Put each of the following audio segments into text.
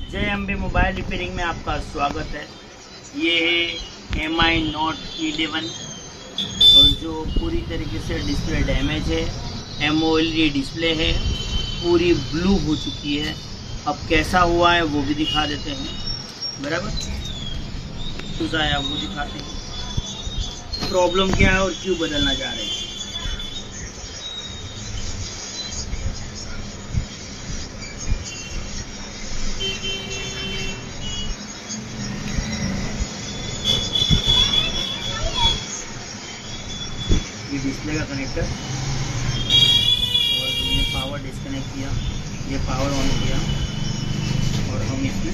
जय Ambe mobile repairing में आपका स्वागत है। ये है MI Note 11 और जो पूरी तरीके से डिस्प्ले डैमेज है। AMOLED डिस्प्ले है, पूरी ब्लू हो चुकी है। अब कैसा हुआ है वो भी दिखा देते हैं, बराबर कुछ आया वो दिखाते हैं, प्रॉब्लम क्या है और क्यों बदलना चाह रहे हैं। ये डिस्प्ले का कनेक्टर और हमने पावर डिस्कनेक्ट किया, ये पावर ऑन किया और हम इसमें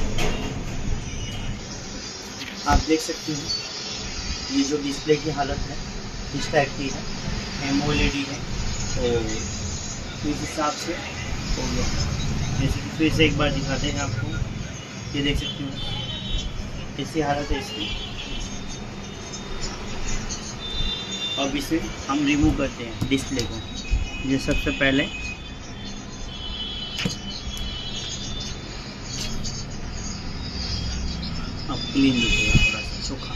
आप देख सकते हैं ये जो डिस्प्ले की हालत है इस टाइप की है, AMOLED है। तो इस हिसाब से हो गया। जैसे कि फिर से एक बार दिखाते हैं आपको, ये देख सकते हो ऐसी हालत है इसकी। अब इसे हम रिमूव करते हैं डिस्प्ले को। ये सबसे पहले अब क्लीन दिखेगा, थोड़ा सा सूखा।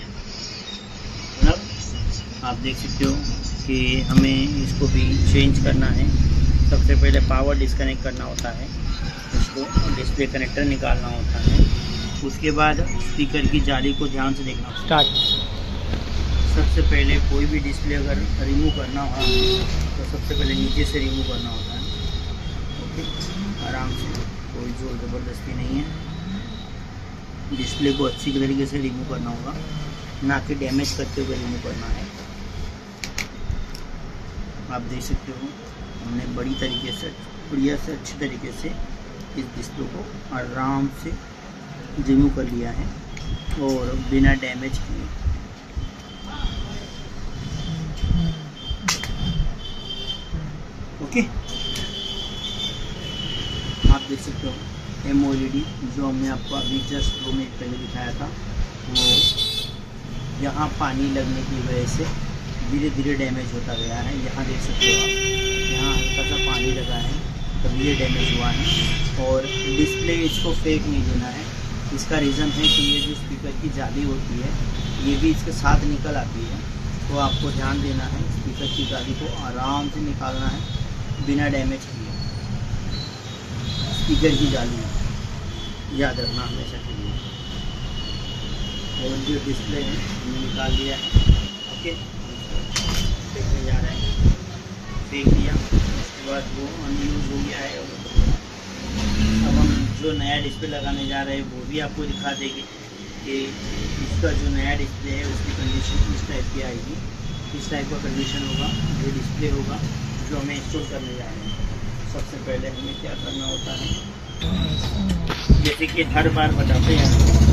अब आप देख सकते हो कि हमें इसको भी चेंज करना है। सबसे पहले पावर डिस्कनेक्ट करना होता है, इसको डिस्प्ले कनेक्टर निकालना होता है। उसके बाद स्पीकर की जाली को ध्यान से देखना होता है। स्टार्ट। सबसे पहले कोई भी डिस्प्ले अगर रिमूव करना हो तो सबसे पहले नीचे से रिमूव करना होता है। ओके, आराम से, कोई जोर ज़बरदस्ती नहीं है। डिस्प्ले को अच्छी तरीके से रिमूव करना होगा, ना कि डैमेज करते हुए रिमूव करना है। आप देख सकते हो हमने बड़ी तरीके से, बढ़िया से, अच्छी तरीके से इस डिस्प्ले को आराम से रिमूव कर लिया है और बिना डैमेज किए। ओके, आप देख सकते हो AMOLED जो हमने आपको अभी जस्ट 2 मिनट पहले दिखाया था, वो यहाँ पानी लगने की वजह से धीरे धीरे डैमेज होता गया है। यहाँ देख सकते हो आप, यहाँ हल्का सा पानी लगा है तभी ये डैमेज हुआ है। और डिस्प्ले इसको फेक नहीं देना है। इसका रीज़न है कि ये जो स्पीकर की जाली होती है ये भी इसके साथ निकल आती है, तो आपको ध्यान देना है। स्पीकर की जाली को आराम से निकालना है बिना डैमेज किए। स्पीकर की जाली याद रखना हमेशा के लिए। और जो डिस्प्ले है हमने निकाल लिया है। ओके, फेंकने जा रहे हैं, फेंक दिया। उसके बाद वो अनयूज हो गया है। अब हम जो नया डिस्प्ले लगाने जा रहे हैं वो भी आपको दिखा देंगे कि इसका जो नया डिस्प्ले है उसकी कंडीशन इस टाइप की आएगी। इस टाइप का कंडीशन होगा जो डिस्प्ले होगा जो हमें इंस्टॉल करने जा रहे हैं। सबसे पहले हमें क्या करना होता है, जैसे कि हर बार बताते हैं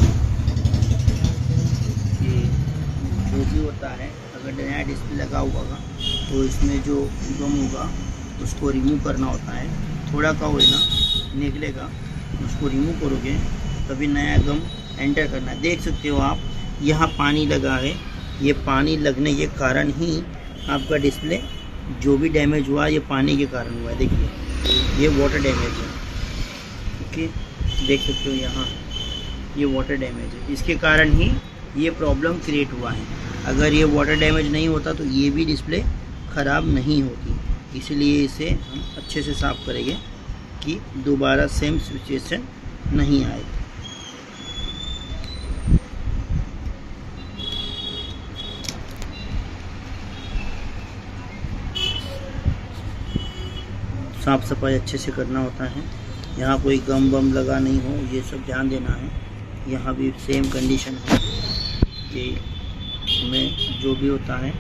कि जो भी होता है, अगर नया डिस्प्ले लगा हुआ तो इसमें जो गम होगा उसको रिमूव करना होता है। थोड़ा का वो ना निकलेगा, उसको रिमूव करोगे तभी नया गम एंटर करना है। देख सकते हो आप, यहाँ पानी लगा है। ये पानी लगने के कारण ही आपका डिस्प्ले जो भी डैमेज हुआ ये पानी के कारण हुआ है। देखिए ये वाटर डैमेज है। ओके, देख सकते हो यहाँ ये वाटर डैमेज है, इसके कारण ही ये प्रॉब्लम क्रिएट हुआ है। अगर ये वाटर डैमेज नहीं होता तो ये भी डिस्प्ले ख़राब नहीं होती। इसलिए इसे हम अच्छे से साफ़ करेंगे कि दोबारा सेम सिचुएशन नहीं आए। साफ़ सफाई अच्छे से करना होता है। यहाँ कोई गम बम लगा नहीं हो, ये सब ध्यान देना है। यहाँ भी सेम कंडीशन है कि हमें जो भी होता है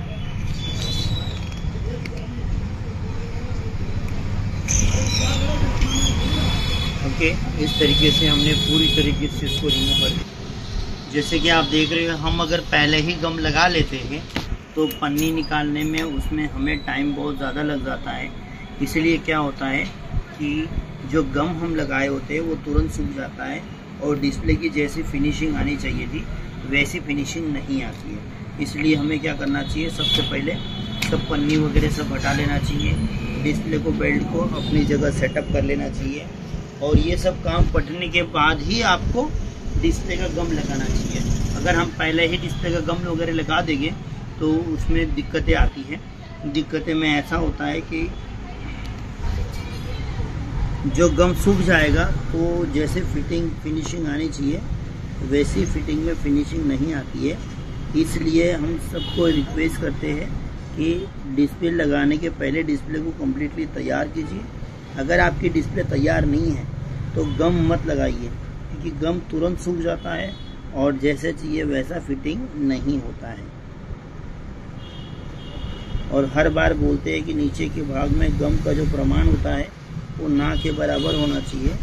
ओके, इस तरीके से हमने पूरी तरीके से इसको रिमूव कर दिया। जैसे कि आप देख रहे हो, हम अगर पहले ही गम लगा लेते हैं तो पन्नी निकालने में उसमें हमें टाइम बहुत ज़्यादा लग जाता है। इसलिए क्या होता है कि जो गम हम लगाए होते हैं वो तुरंत सूख जाता है और डिस्प्ले की जैसी फिनिशिंग आनी चाहिए थी वैसी फिनिशिंग नहीं आती है। इसलिए हमें क्या करना चाहिए, सबसे पहले सब पन्नी वगैरह सब हटा लेना चाहिए। डिस्प्ले को, बेल्ट को अपनी जगह सेटअप कर लेना चाहिए और ये सब काम पटने के बाद ही आपको डिस्प्ले का गम लगाना चाहिए। अगर हम पहले ही डिस्प्ले का गम वगैरह लगा देंगे तो उसमें दिक्कतें आती हैं। दिक्कतें में ऐसा होता है कि जो गम सूख जाएगा तो जैसे फिनिशिंग आनी चाहिए वैसी फिटिंग में फिनिशिंग नहीं आती है। इसलिए हम सबको रिक्वेस्ट करते हैं कि डिस्प्ले लगाने के पहले डिस्प्ले को कम्प्लीटली तैयार कीजिए। अगर आपकी डिस्प्ले तैयार नहीं है तो गम मत लगाइए, क्योंकि गम तुरंत सूख जाता है और जैसे चाहिए वैसा फिटिंग नहीं होता है। और हर बार बोलते हैं कि नीचे के भाग में गम का जो प्रमाण होता है वो ना के बराबर होना चाहिए,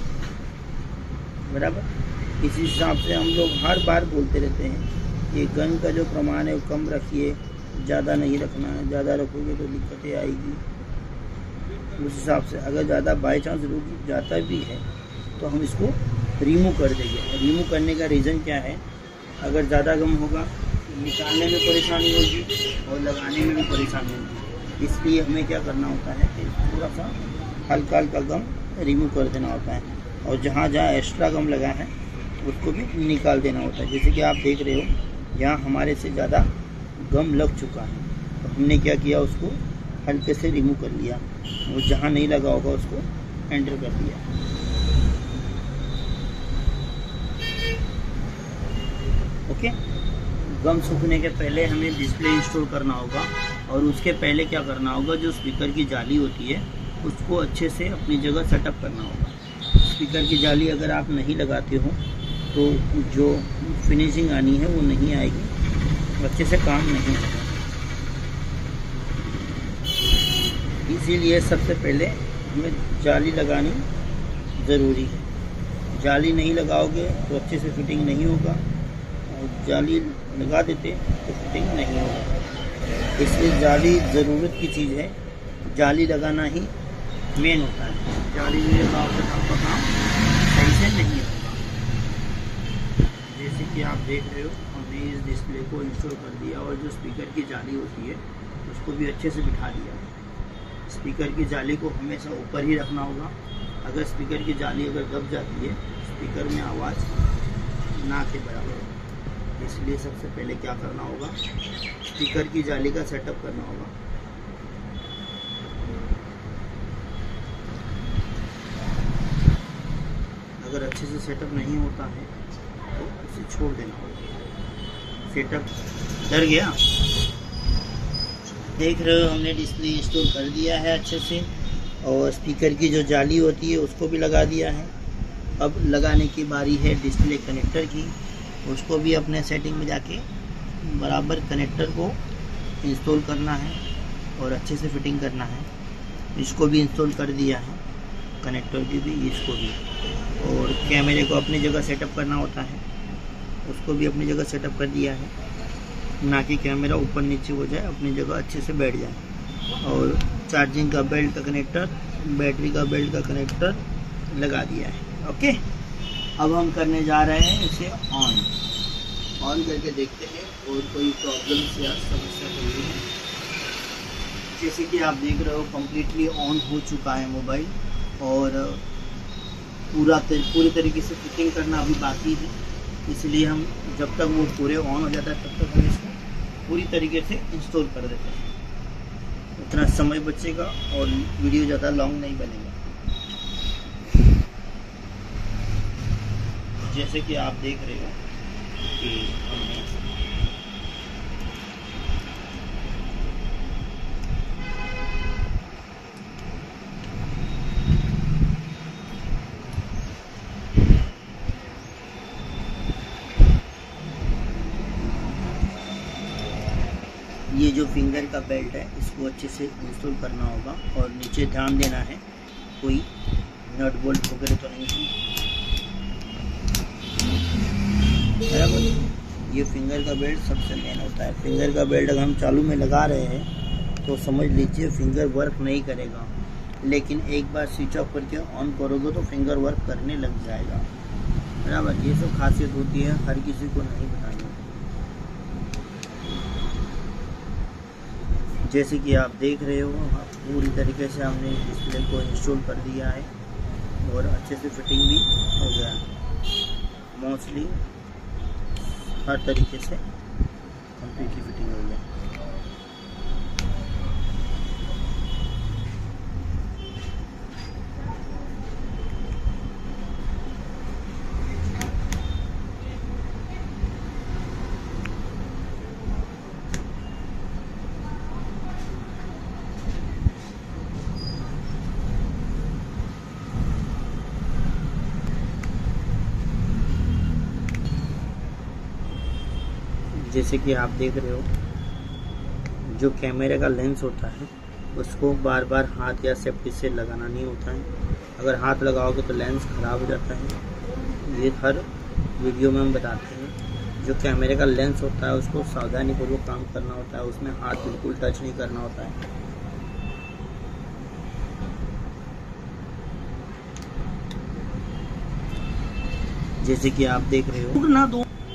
बराबर। इसी हिसाब से हम लोग हर बार बोलते रहते हैं कि गम का जो प्रमाण है वो कम रखिए, ज़्यादा नहीं रखना है। ज़्यादा रखोगे तो दिक्कतें आएगी। उस हिसाब से अगर ज़्यादा बाई चांस रुक जाता भी है तो हम इसको रिमूव कर देंगे। रिमूव करने का रीज़न क्या है, अगर ज़्यादा गम होगा तो निकालने में परेशानी होगी और लगाने में भी परेशानी होगी। इसलिए हमें क्या करना होता है कि थोड़ा सा हल्का हल्का गम रिमूव कर देना होता है और जहाँ जहाँ एक्स्ट्रा गम लगा है उसको भी निकाल देना होता है। जैसे कि आप देख रहे हो यहाँ हमारे से ज़्यादा गम लग चुका है तो हमने क्या किया, उसको हल्के से रिमूव कर लिया और जहाँ नहीं लगा होगा उसको एंटर कर दिया। ओके, गम सूखने के पहले हमें डिस्प्ले इंस्टॉल करना होगा और उसके पहले क्या करना होगा, जो स्पीकर की जाली होती है उसको अच्छे से अपनी जगह सेटअप करना होगा। स्पीकर की जाली अगर आप नहीं लगाते हो तो जो फिनिशिंग आनी है वो नहीं आएगी, अच्छे से काम नहीं होगा। इसीलिए सबसे पहले हमें जाली लगानी ज़रूरी है। जाली नहीं लगाओगे तो अच्छे से फिटिंग नहीं होगा और जाली लगा देते तो फिटिंग नहीं होगा। इसलिए जाली ज़रूरत की चीज़ है, जाली लगाना ही मेन होता है। जाली नहीं लगाओगे तो आपका काम सही से नहीं होगा। जैसे कि आप देख रहे हो हमने इस डिस्प्ले को इंस्टॉल कर दिया और जो स्पीकर की जाली होती है उसको भी अच्छे से बिठा दिया। स्पीकर की जाली को हमेशा ऊपर ही रखना होगा। अगर स्पीकर की जाली अगर दब जाती है स्पीकर में आवाज़ ना के बराबर होगी। इसलिए सबसे पहले क्या करना होगा, स्पीकर की जाली का सेटअप करना होगा। अगर अच्छे से सेटअप नहीं होता है तो उसे छोड़ देना होगा। सेटअप डर गया, देख रहे हो हमने डिस्प्ले इंस्टॉल कर दिया है अच्छे से और स्पीकर की जो जाली होती है उसको भी लगा दिया है। अब लगाने की बारी है डिस्प्ले कनेक्टर की। उसको भी अपने सेटिंग में जाके बराबर कनेक्टर को इंस्टॉल करना है और अच्छे से फिटिंग करना है। इसको भी इंस्टॉल कर दिया है, कनेक्टर की भी, इसको भी। और कैमरे को अपनी जगह सेटअप करना होता है, उसको भी अपनी जगह सेटअप कर दिया है, ना कि कैमरा ऊपर नीचे हो जाए, अपनी जगह अच्छे से बैठ जाए। और चार्जिंग का बेल्ट का कनेक्टर, बैटरी का बेल्ट का कनेक्टर लगा दिया है। ओके, अब हम करने जा रहे हैं इसे ऑन करके देखते हैं और कोई प्रॉब्लम या समस्या तो नहीं है। जैसे कि आप देख रहे हो कम्प्लीटली ऑन हो चुका है मोबाइल और पूरी तरीके से फिटिंग करना अभी बाकी है। इसलिए हम जब तक वो पूरे ऑन हो जाता है तब तक हम इसको पूरी तरीके से इंस्टॉल कर देते हैं। उतना समय बचेगा और वीडियो ज़्यादा लॉन्ग नहीं बनेगा। जैसे कि आप देख रहे हो कि हमने ये जो फिंगर का बेल्ट है इसको अच्छे से इंस्टॉल करना होगा और नीचे ध्यान देना है कोई नट बोल्ट वगैरह तो नहीं है, बराबर। ये फिंगर का बेल्ट सबसे मेन होता है। फिंगर का बेल्ट अगर हम चालू में लगा रहे हैं तो समझ लीजिए फिंगर वर्क नहीं करेगा, लेकिन एक बार स्विच ऑफ करके ऑन करोगे तो फिंगर वर्क करने लग जाएगा, बराबर। ये सब खासियत होती है, हर किसी को नहीं बतानी। जैसे कि आप देख रहे हो पूरी तरीके से हमने डिस्प्ले को इंस्टॉल कर दिया है और अच्छे से फिटिंग भी हो गया। मोस्टली हर तरीके से कंप्लीटली फिटिंग हो गया। जैसे कि आप देख रहे हो, जो कैमरे का लेंस होता है उसको बार बार हाथ या सेफ्टी से लगाना नहीं होता है। अगर हाथ लगाओगे तो लेंस ख़राब हो जाता है। ये हर वीडियो में हम बताते हैं। जो कैमरे का लेंस होता है उसको सावधानीपूर्वक काम करना होता है, उसमें हाथ बिल्कुल टच नहीं करना होता है। जैसे कि आप देख रहे हो ना,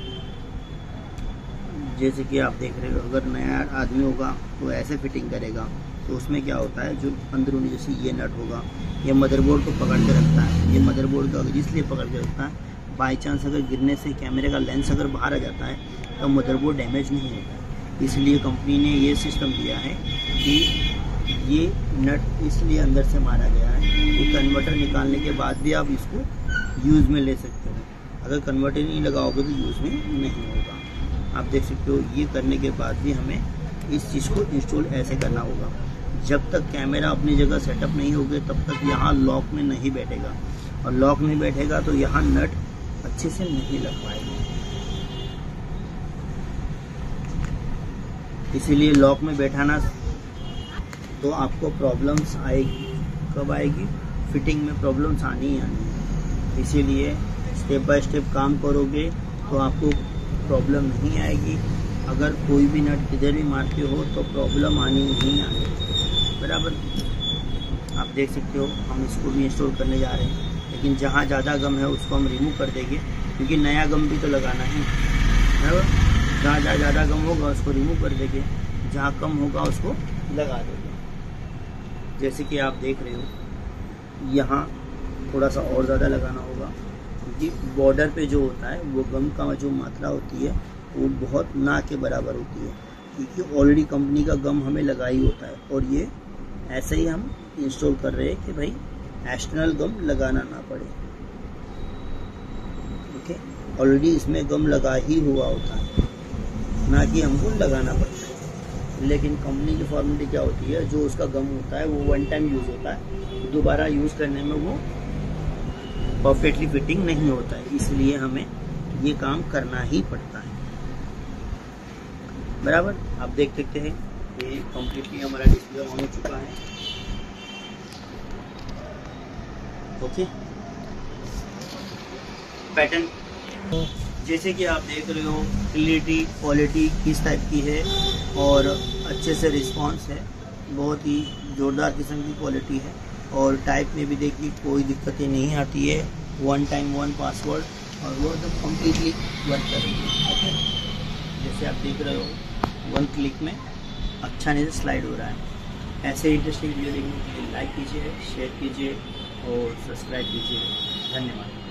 जैसे कि आप देख रहे हो, अगर नया आदमी होगा तो ऐसे फिटिंग करेगा तो उसमें क्या होता है, जो अंदरूनी जैसे ये नट होगा, ये मदरबोर्ड को पकड़ के रखता है। ये मदरबोर्ड को अगर इसलिए पकड़ के रखता है, बाई चांस अगर गिरने से कैमरे का लेंस अगर बाहर आ जाता है तो मदरबोर्ड डैमेज नहीं होता। इसलिए कंपनी ने ये सिस्टम दिया है कि ये नट इसलिए अंदर से मारा गया है कि कन्वर्टर निकालने के बाद भी आप इसको यूज़ में ले सकते हो। अगर कन्वर्टर नहीं लगाओगे तो यूज़ में नहीं होगा। आप देख सकते हो, ये करने के बाद भी हमें इस चीज़ को इंस्टॉल ऐसे करना होगा। जब तक कैमरा अपनी जगह सेटअप नहीं होगा तब तक यहाँ लॉक में नहीं बैठेगा, और लॉक नहीं बैठेगा तो यहाँ नट अच्छे से नहीं लग पाएगा। इसीलिए लॉक में बैठाना तो आपको प्रॉब्लम्स आएगी। कब आएगी? फिटिंग में प्रॉब्लम्स आनी ही आनी है। इसीलिए स्टेप बाय स्टेप काम करोगे तो आपको प्रॉब्लम नहीं आएगी। अगर कोई भी नट किधर भी मारते हो तो प्रॉब्लम आनी ही आनी, बराबर। आप देख सकते हो, हम इसको भी इंस्टॉल करने जा रहे हैं, लेकिन जहाँ ज़्यादा गम है उसको हम रिमूव कर देंगे, क्योंकि नया गम भी तो लगाना है, बराबर। जहाँ ज़्यादा गम होगा उसको रिमूव कर देंगे, जहाँ कम होगा उसको लगा देंगे। जैसे कि आप देख रहे हो, यहाँ थोड़ा सा और ज़्यादा लगाना होगा, क्योंकि बॉर्डर पे जो होता है वो गम का जो मात्रा होती है वो बहुत ना के बराबर होती है, क्योंकि ऑलरेडी कंपनी का गम हमें लगा ही होता है। और ये ऐसे ही हम इंस्टॉल कर रहे हैं कि भाई एक्सटर्नल गम लगाना ना पड़े। ओके, ऑलरेडी इसमें गम लगा ही हुआ होता है, ना कि हमको लगाना पड़ता है। लेकिन कंपनी की फॉर्मेलिटी क्या होती है, जो उसका गम होता है वो वन टाइम यूज़ होता है, दोबारा यूज़ करने में वो परफेक्टली फिटिंग नहीं होता है। इसलिए हमें ये काम करना ही पड़ता है, बराबर। आप देख सकते हैं ये कम्प्लीटली हमारा डिस्प्ले ऑन हो चुका है। ओके, पैटर्न जैसे कि आप देख रहे हो, क्वालिटी किस टाइप की है और अच्छे से रिस्पांस है, बहुत ही जोरदार किस्म की क्वालिटी है। और टाइप में भी देखिए कोई दिक्कतें नहीं आती है। 1 टाइम 1 पासवर्ड, और वो तो कम्प्लीटली वर्क करेगी। ओके, जैसे आप देख रहे हो 1 क्लिक में अच्छा नहीं से स्लाइड हो रहा है। ऐसे इंटरेस्टिंग वीडियो देखने के लिए लाइक कीजिए, शेयर कीजिए और सब्सक्राइब कीजिए। धन्यवाद।